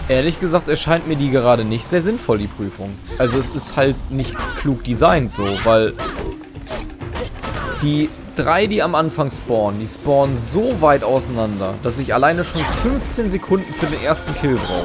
Ehrlich gesagt erscheint mir die gerade nicht sehr sinnvoll, die Prüfung. Also es ist halt nicht klug designt so, weil die 3, die am Anfang spawnen, die spawnen so weit auseinander, dass ich alleine schon 15 Sekunden für den ersten Kill brauche.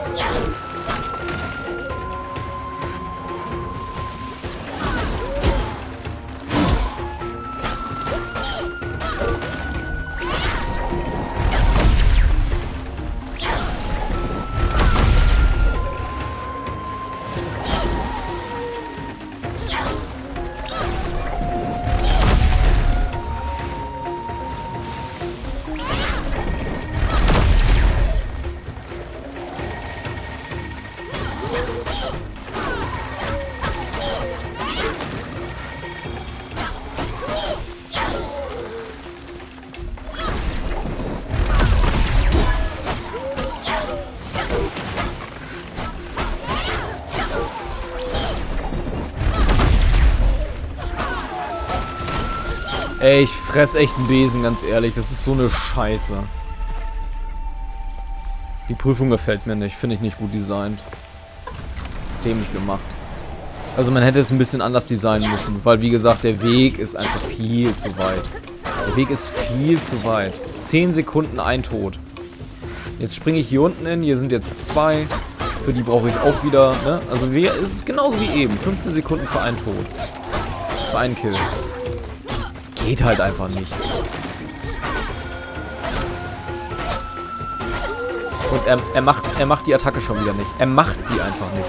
Ey, ich fress echt einen Besen, ganz ehrlich. Das ist so eine Scheiße. Die Prüfung gefällt mir nicht. Finde ich nicht gut designt. Dämlich gemacht. Also man hätte es ein bisschen anders designen müssen. Weil, wie gesagt, der Weg ist einfach viel zu weit. Der Weg ist viel zu weit. 10 Sekunden ein Tod. Jetzt springe ich hier unten hin. Hier sind jetzt 2. Für die brauche ich auch wieder, ne? Also es ist genauso wie eben. 15 Sekunden für einen Tod. Für einen Kill. Das geht halt einfach nicht. Und er macht die Attacke schon wieder nicht. Er macht sie einfach nicht.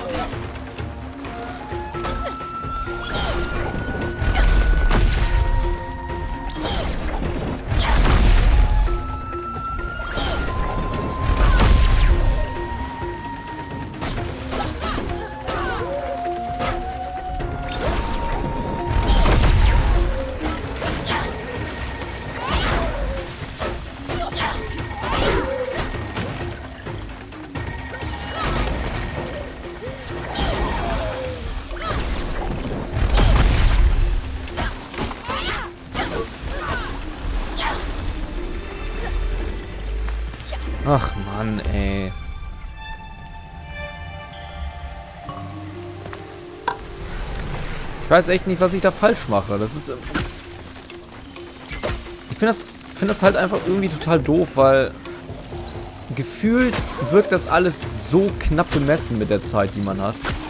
Ach Mann, ey. Ich weiß echt nicht, was ich da falsch mache. Das ist... Ich finde das halt einfach irgendwie total doof, weil... Gefühlt wirkt das alles so knapp bemessen mit der Zeit, die man hat.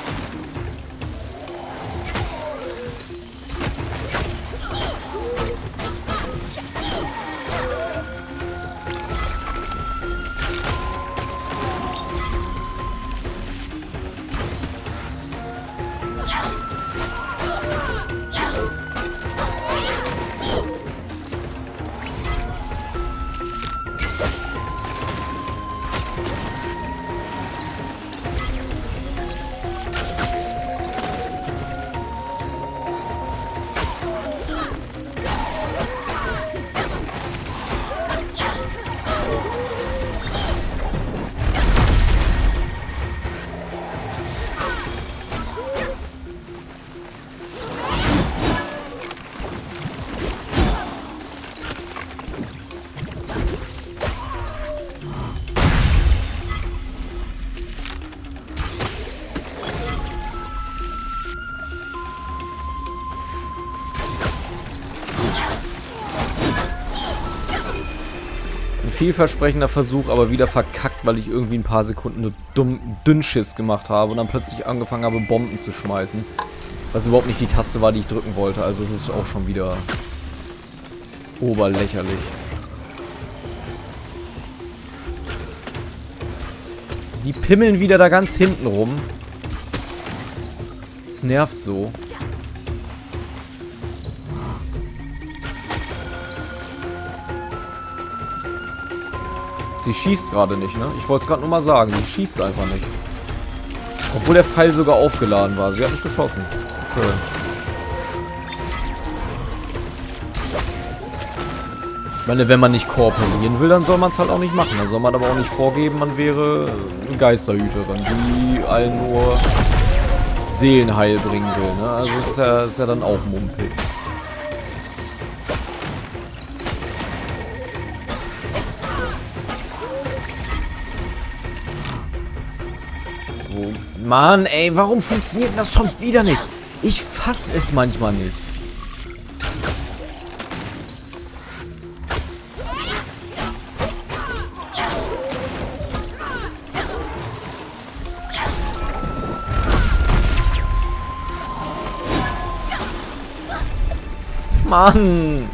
Vielversprechender Versuch, aber wieder verkackt, weil ich irgendwie ein paar Sekunden nur Dünnschiss gemacht habe und dann plötzlich angefangen habe, Bomben zu schmeißen. Was überhaupt nicht die Taste war, die ich drücken wollte. Also es ist auch schon wieder oberlächerlich. Die pimmeln wieder da ganz hinten rum. Das nervt so. Die schießt gerade nicht, ne? Ich wollte es gerade nur mal sagen. Die schießt einfach nicht. Obwohl der Pfeil sogar aufgeladen war. Sie hat nicht geschossen. Okay. Ich meine, wenn man nicht kooperieren will, dann soll man es halt auch nicht machen. Dann soll man aber auch nicht vorgeben, man wäre eine Geisterhüterin, die allen nur Seelenheil bringen will, ne? Also ist ja dann auch Mumpitz. irgendwo. Mann, ey, warum funktioniert das schon wieder nicht? Ich fass es manchmal nicht. Mann!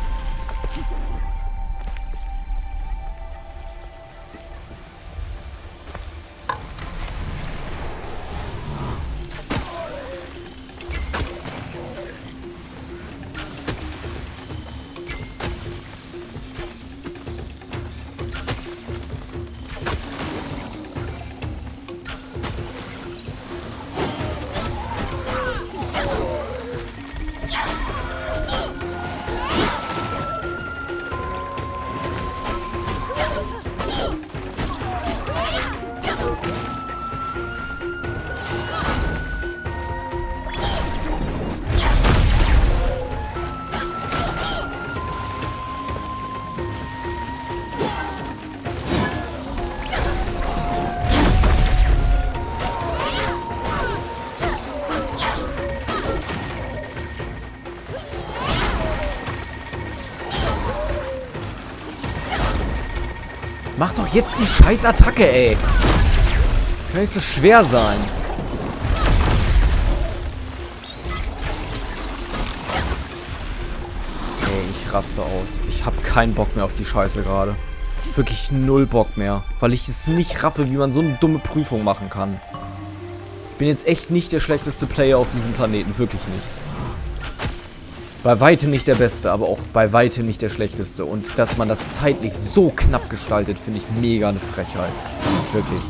Mach doch jetzt die scheiß Attacke, ey. Kann nicht so schwer sein. Ey, ich raste aus. Ich hab keinen Bock mehr auf die Scheiße gerade. Wirklich null Bock mehr. Weil ich es nicht raffe, wie man so eine dumme Prüfung machen kann. Ich bin jetzt echt nicht der schlechteste Player auf diesem Planeten. Wirklich nicht. Bei weitem nicht der Beste, aber auch bei weitem nicht der Schlechteste. Und dass man das zeitlich so knapp gestaltet, finde ich mega eine Frechheit. Wirklich.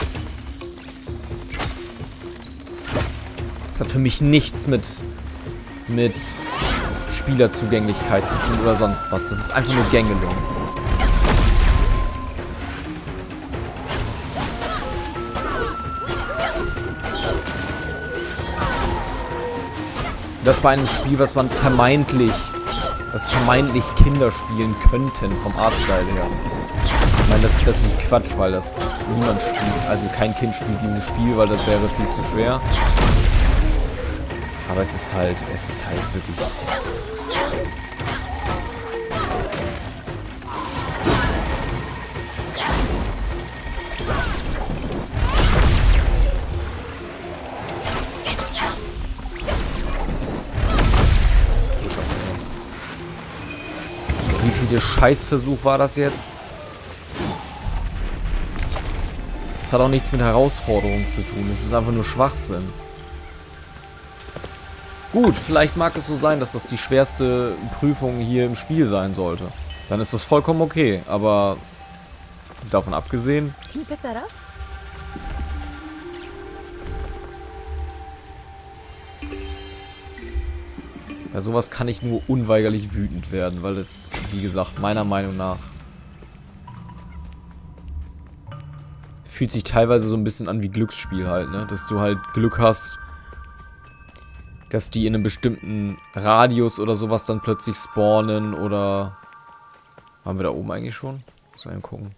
Das hat für mich nichts mit Spielerzugänglichkeit zu tun oder sonst was. Das ist einfach nur Gängelung. Das war ein Spiel, was vermeintlich Kinder spielen könnten, vom Artstyle her. Ich meine, das ist natürlich Quatsch, weil das niemand spielt. Also kein Kind spielt dieses Spiel, weil das wäre viel zu schwer. Aber es ist halt wirklich... Der Scheißversuch war das jetzt? Das hat auch nichts mit Herausforderungen zu tun. Es ist einfach nur Schwachsinn. Gut, vielleicht mag es so sein, dass das die schwerste Prüfung hier im Spiel sein sollte. Dann ist das vollkommen okay, aber davon abgesehen... Bei sowas kann ich nur unweigerlich wütend werden, weil es, wie gesagt, meiner Meinung nach fühlt sich teilweise so ein bisschen an wie Glücksspiel halt, ne? Dass du halt Glück hast, dass die in einem bestimmten Radius oder sowas dann plötzlich spawnen oder... Waren wir da oben eigentlich schon? Muss mal gucken.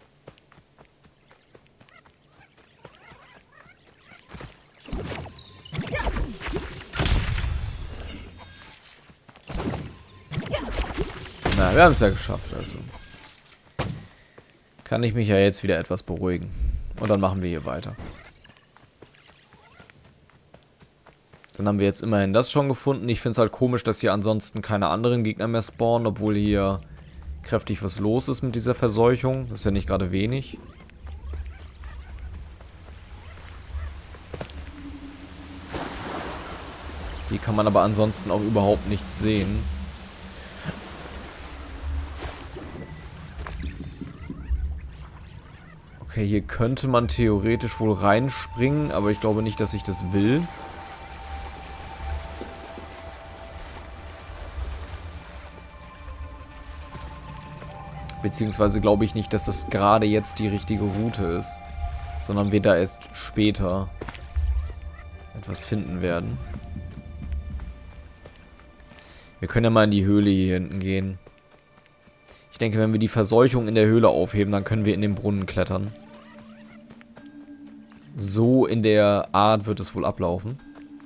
Na, wir haben es ja geschafft, also. Kann ich mich ja jetzt wieder etwas beruhigen. Und dann machen wir hier weiter. Dann haben wir jetzt immerhin das schon gefunden. Ich finde es halt komisch, dass hier ansonsten keine anderen Gegner mehr spawnen, obwohl hier kräftig was los ist mit dieser Verseuchung. Das ist ja nicht gerade wenig. Hier kann man aber ansonsten auch überhaupt nichts sehen. Okay, hier könnte man theoretisch wohl reinspringen, aber ich glaube nicht, dass ich das will. Beziehungsweise glaube ich nicht, dass das gerade jetzt die richtige Route ist, sondern wir da erst später etwas finden werden. Wir können ja mal in die Höhle hier hinten gehen. Ich denke, wenn wir die Verseuchung in der Höhle aufheben, dann können wir in den Brunnen klettern. So in der Art wird es wohl ablaufen.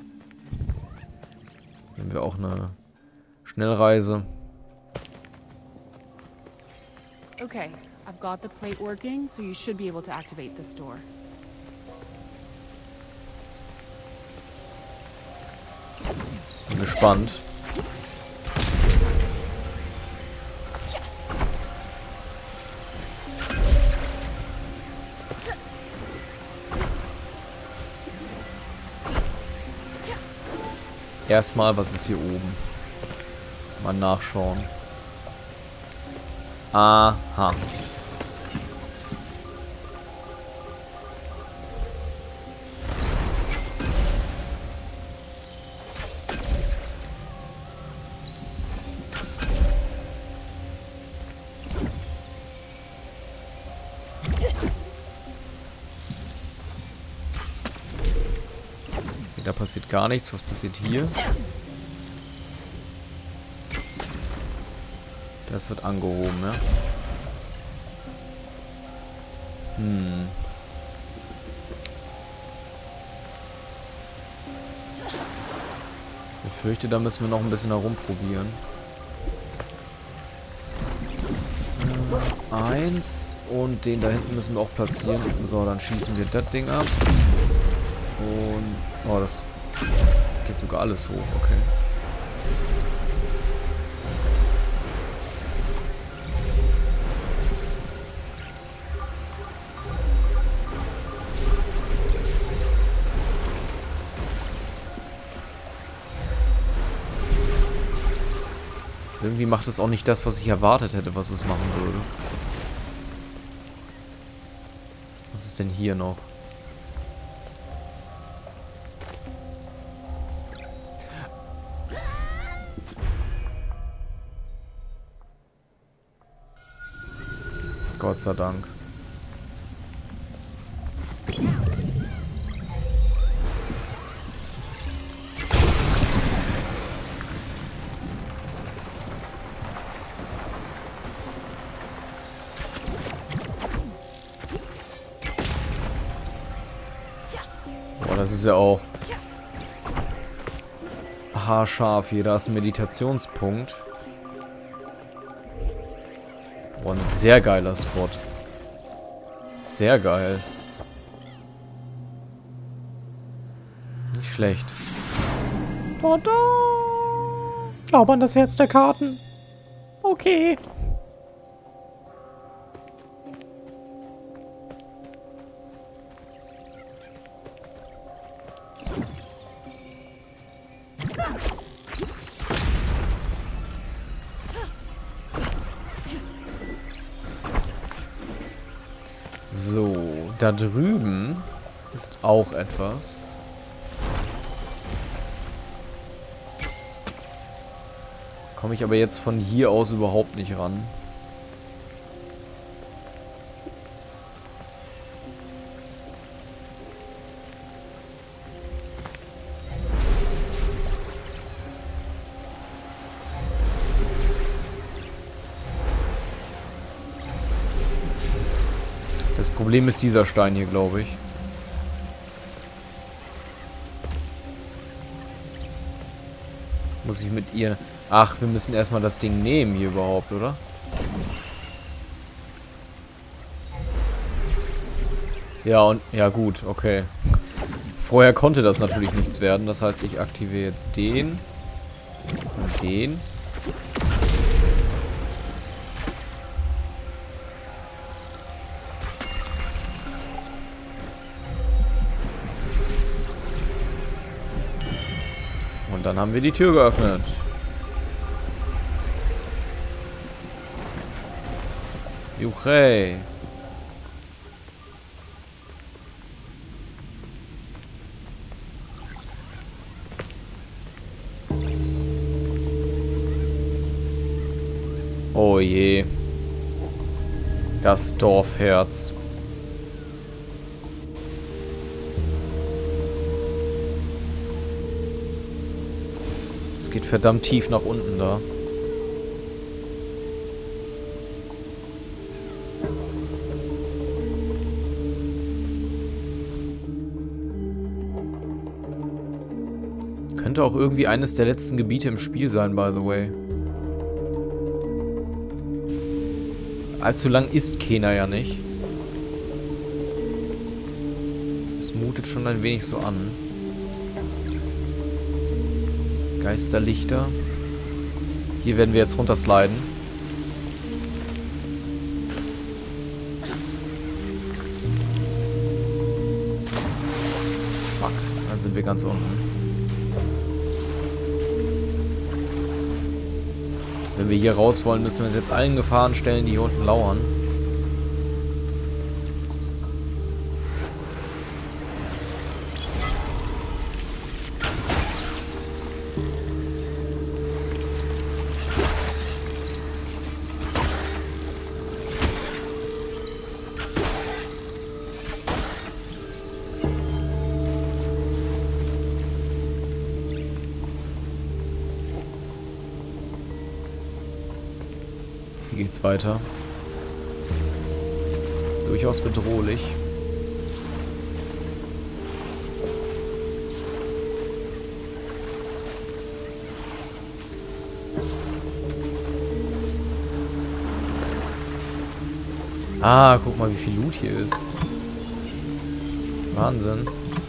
Hier haben wir auch eine Schnellreise. Okay, I've got the plate working, so you should be able to activate this door. Bin gespannt. Erstmal, was ist hier oben? Mal nachschauen. Aha. Da passiert gar nichts. Was passiert hier? Das wird angehoben, ja. Ich befürchte, da müssen wir noch ein bisschen herumprobieren. Eins. Und den da hinten müssen wir auch platzieren. So, dann schießen wir das Ding ab. Und... Oh, das geht sogar alles hoch, okay. Irgendwie macht es auch nicht das, was ich erwartet hätte, was es machen würde. Was ist denn hier noch? Gott sei Dank. Boah, das ist ja auch haarscharf hier. Da ist ein Meditationspunkt. Boah, ein sehr geiler Spot. Sehr geil. Nicht schlecht. Tada! Glaube an das Herz der Karten. Okay. So, da drüben ist auch etwas. Komme ich aber jetzt von hier aus überhaupt nicht ran. Das Problem ist dieser Stein hier, glaube ich. Muss ich mit ihr... Ach, wir müssen erstmal das Ding nehmen hier überhaupt, oder? Ja, und... Ja, gut, okay. Vorher konnte das natürlich nichts werden. Das heißt, ich aktiviere jetzt den. Und den. Und dann haben wir die Tür geöffnet. Juchey. Oh je. Das Dorfherz. Es geht verdammt tief nach unten da. Könnte auch irgendwie eines der letzten Gebiete im Spiel sein, by the way. Allzu lang ist Kena ja nicht. Es mutet schon ein wenig so an. Geisterlichter. Hier werden wir jetzt runtersliden. Fuck, dann sind wir ganz unten. Wenn wir hier raus wollen, müssen wir uns jetzt allen Gefahren stellen, die hier unten lauern. Hier geht's weiter. Durchaus bedrohlich. Ah, guck mal, wie viel Loot hier ist. Wahnsinn.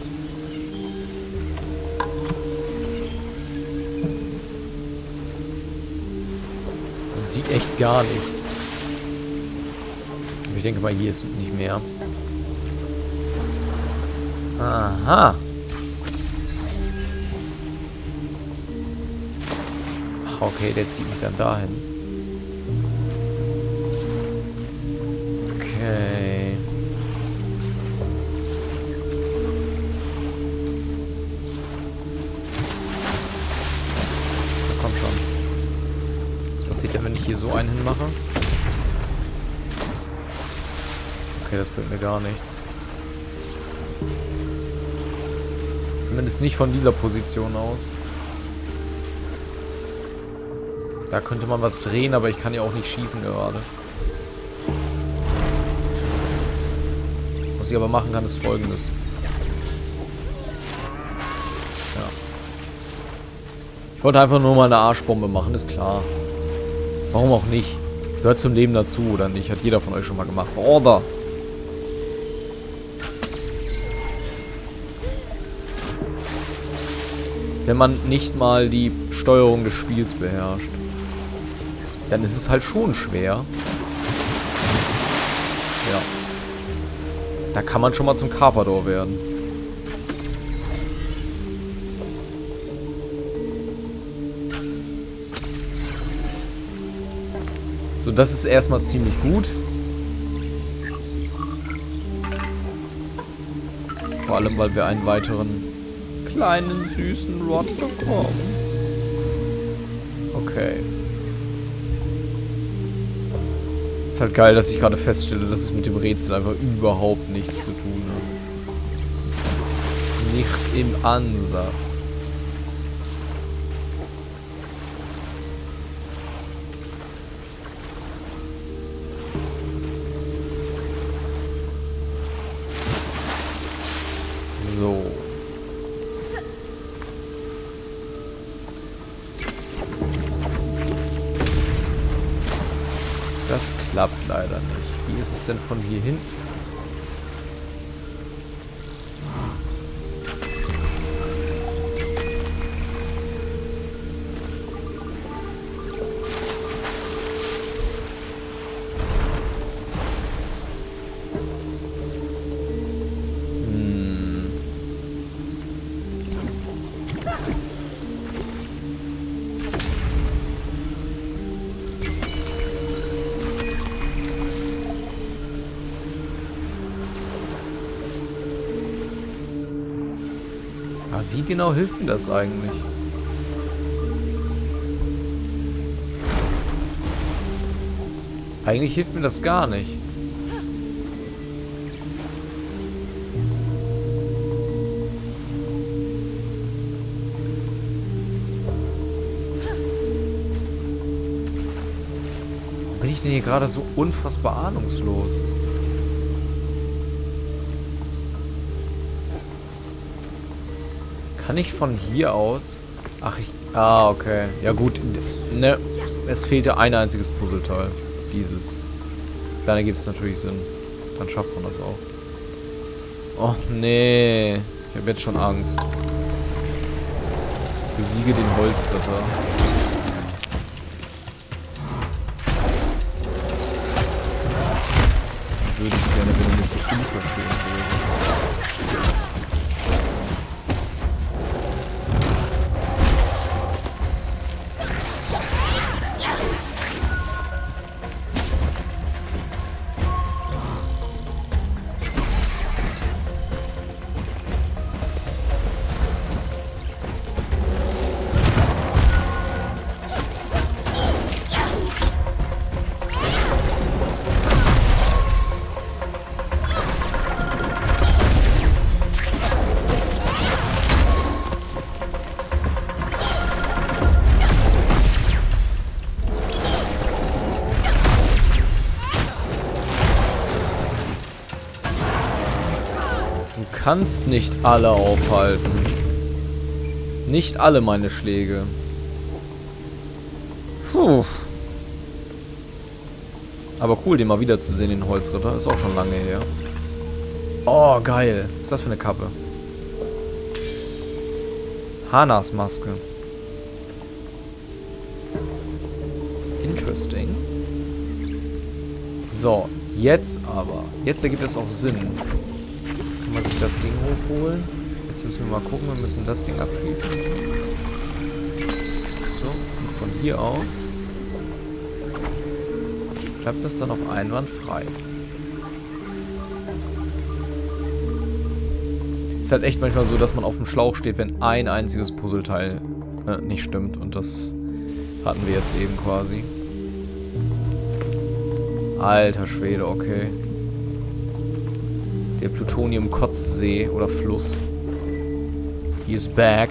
Man sieht echt gar nichts. Aber ich denke mal, hier ist nicht mehr. Aha. Ach, okay, der zieht mich dann dahin. Okay. Na komm schon. Was passiert denn, wenn ich hier so einen hinmache? Okay, das bringt mir gar nichts. Zumindest nicht von dieser Position aus. Da könnte man was drehen, aber ich kann ja auch nicht schießen gerade. Was ich aber machen kann, ist Folgendes. Ja. Ich wollte einfach nur mal eine Arschbombe machen, ist klar. Warum auch nicht? Gehört zum Leben dazu, oder nicht? Hat jeder von euch schon mal gemacht. Order! Wenn man nicht mal die Steuerung des Spiels beherrscht, dann ist es halt schon schwer. Ja. Da kann man schon mal zum Carpador werden. So, das ist erstmal ziemlich gut. Vor allem, weil wir einen weiteren kleinen, süßen Rod bekommen. Okay. Ist halt geil, dass ich gerade feststelle, dass es mit dem Rätsel einfach überhaupt nichts zu tun hat. Nicht im Ansatz. So. Das klappt leider nicht. Wie ist es denn von hier hinten? Aber wie genau hilft mir das eigentlich? Eigentlich hilft mir das gar nicht. Warum bin ich denn hier gerade so unfassbar ahnungslos? Kann ich von hier aus Ach, ah, okay. Ja gut, ne, es fehlte ein einziges Puzzleteil. Dieses. Dann ergibt es natürlich Sinn. Dann schafft man das auch. Och, nee. Ich habe jetzt schon Angst. Besiege den Holzritter. Würde ich gerne, wenn er nicht so unverschämt wäre. Du kannst nicht alle aufhalten. Nicht alle meine Schläge. Puh. Aber cool, den mal wiederzusehen, den Holzritter. Ist auch schon lange her. Oh, geil. Was ist das für eine Kappe? Hanas Maske. Interesting. So, jetzt aber. Jetzt ergibt es auch Sinn. Kann man sich das Ding hochholen. Jetzt müssen wir mal gucken. Wir müssen das Ding abschließen. So, und von hier aus bleibt das dann auch einwandfrei. Ist halt echt manchmal so, dass man auf dem Schlauch steht, wenn ein einziges Puzzleteil nicht stimmt. Und das hatten wir jetzt eben quasi. Alter Schwede, okay. Der Plutonium-Kotzsee oder Fluss. He is back.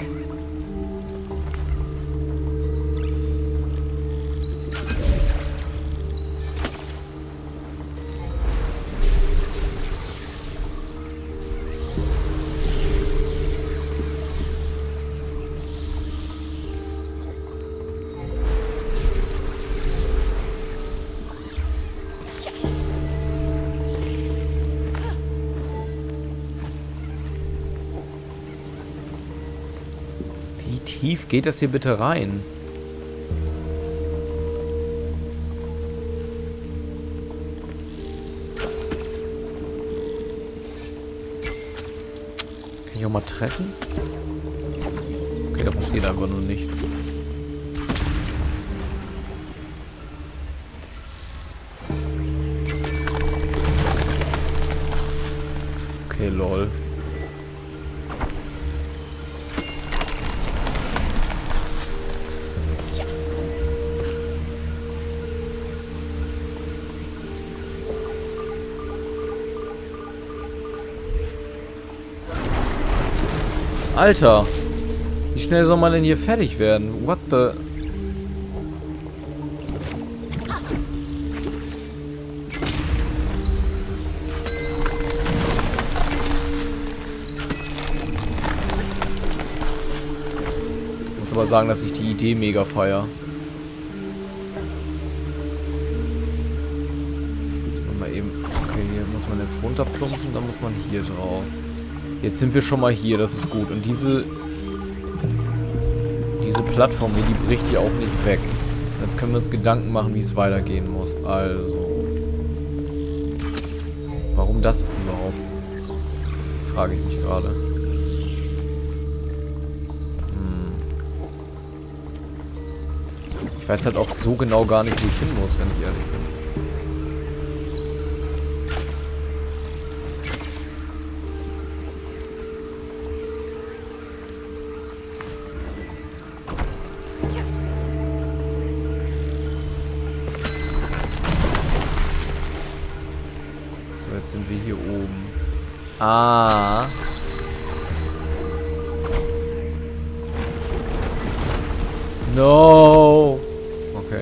Wie tief geht das hier bitte rein? Kann ich auch mal treffen? Okay, da passiert einfach nur nichts. Okay, lol. Alter, wie schnell soll man denn hier fertig werden? What the... Ich muss aber sagen, dass ich die Idee mega feier. Muss man mal eben... Okay, hier muss man jetzt runterplumpsen, dann muss man hier drauf. Jetzt sind wir schon mal hier, das ist gut. Und diese Plattform hier, die bricht hier auch nicht weg. Jetzt können wir uns Gedanken machen, wie es weitergehen muss. Also. Warum das überhaupt? Frage ich mich gerade. Ich weiß halt auch so genau gar nicht, wo ich hin muss, wenn ich ehrlich bin. Jetzt sind wir hier oben. Ah. No. Okay.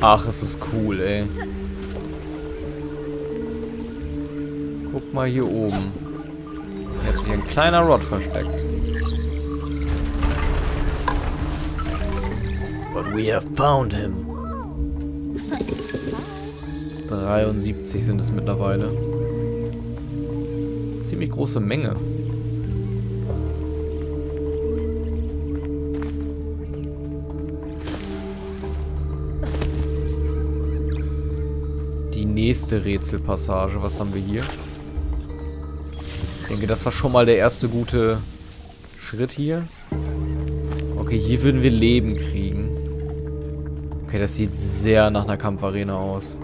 Ach, es ist cool, ey. Guck mal hier oben. Hier hat sich ein kleiner Rod versteckt. But we have found him. 73 sind es mittlerweile. Ziemlich große Menge. Die nächste Rätselpassage. Was haben wir hier? Ich denke, das war schon mal der erste gute Schritt hier. Okay, hier würden wir Leben kriegen. Okay, das sieht sehr nach einer Kampfarena aus.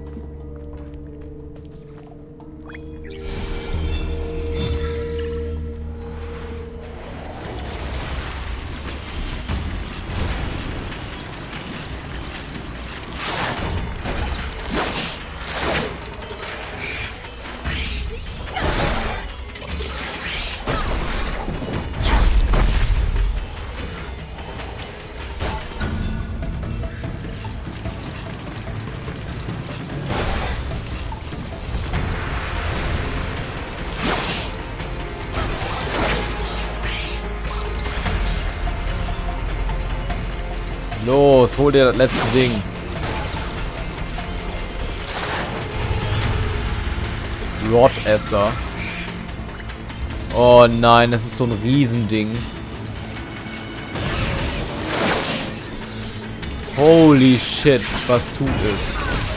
Los, hol dir das letzte Ding. Rodesser. Oh nein, das ist so ein Riesending. Holy shit, was tut es?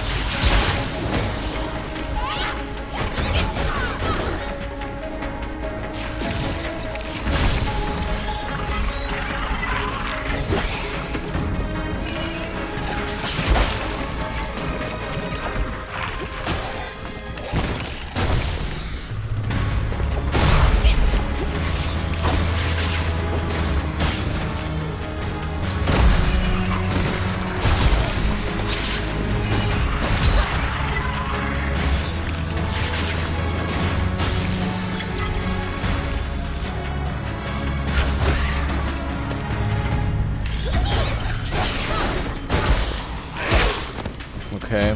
Okay.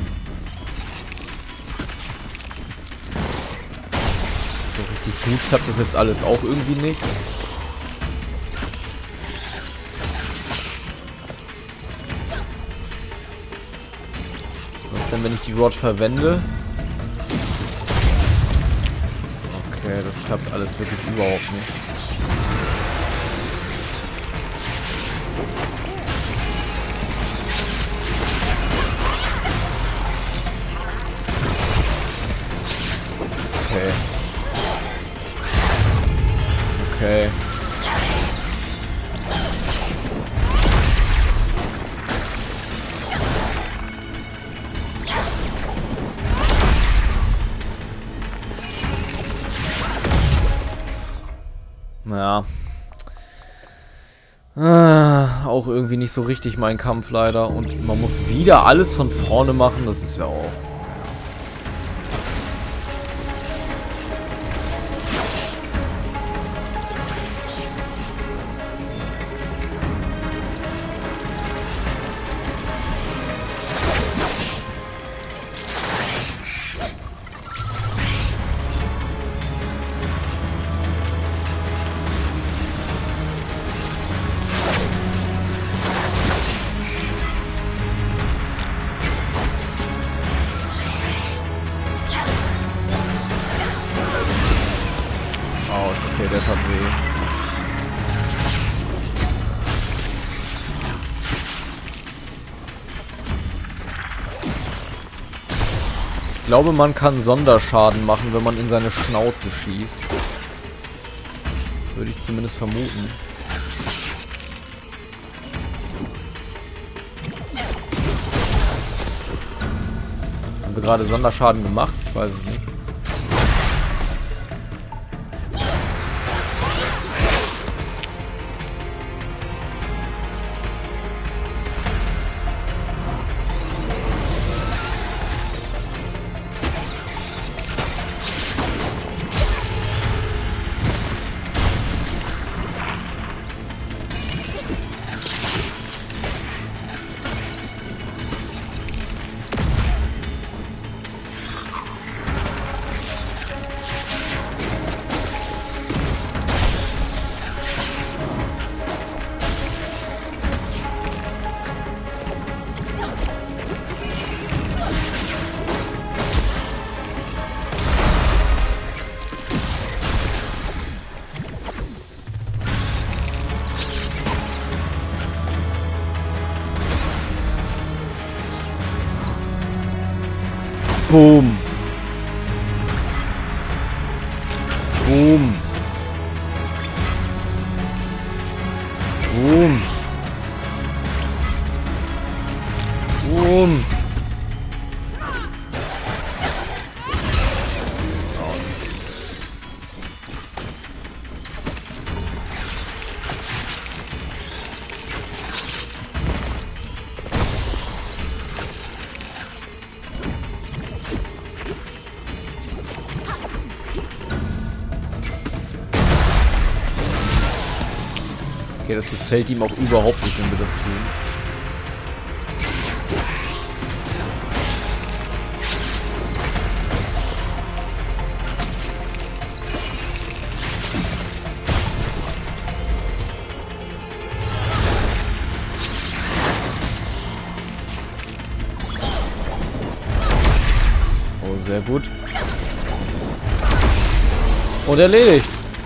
So richtig gut klappt das jetzt alles auch irgendwie nicht. Was denn, wenn ich die Rod verwende? Okay, das klappt alles wirklich überhaupt nicht. Okay. Okay. Ja. Auch irgendwie nicht so richtig mein Kampf leider. Und man muss wieder alles von vorne machen. Das ist ja auch... Okay, der tat weh. Ich glaube, man kann Sonderschaden machen, wenn man in seine Schnauze schießt. Würde ich zumindest vermuten. Haben wir gerade Sonderschaden gemacht? Ich weiß es nicht. Boom. Boom. Boom. Boom. Okay, das gefällt ihm auch überhaupt nicht, wenn wir das tun. Oh, sehr gut. Und erledigt.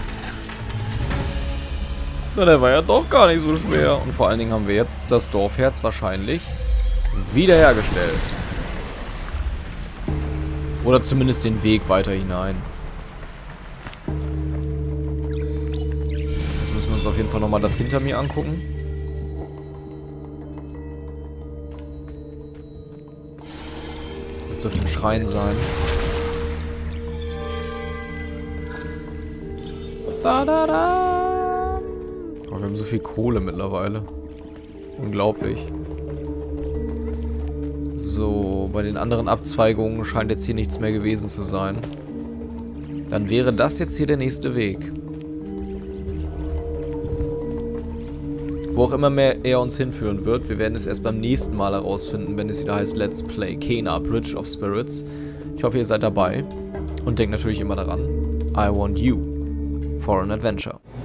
Na, der war ja doch gar nicht so schwer. Und vor allen Dingen haben wir jetzt das Dorfherz wahrscheinlich wiederhergestellt. Oder zumindest den Weg weiter hinein. Jetzt müssen wir uns auf jeden Fall nochmal das hinter mir angucken. Das dürfte ein Schrein sein. Da, da, da. Oh, wir haben so viel Kohle mittlerweile. Unglaublich. So, bei den anderen Abzweigungen scheint jetzt hier nichts mehr gewesen zu sein. Dann wäre das jetzt hier der nächste Weg. Wo auch immer mehr er uns hinführen wird. Wir werden es erst beim nächsten Mal herausfinden, wenn es wieder heißt Let's Play Kena Bridge of Spirits. Ich hoffe, ihr seid dabei. Und denkt natürlich immer daran, I want you for an adventure.